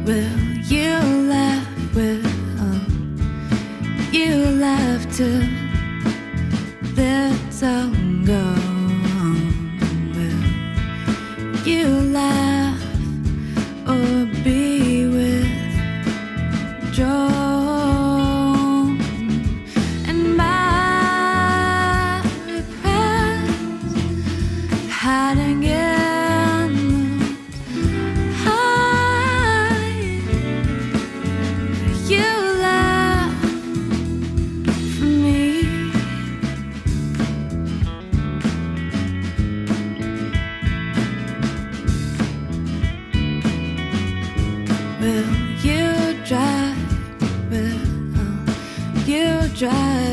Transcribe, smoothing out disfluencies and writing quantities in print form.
Will you laugh? Will you laugh till the sun goes? Will you laugh or be withdrawn? And my regrets hiding in you laugh for me. Will you drive? Will you drive?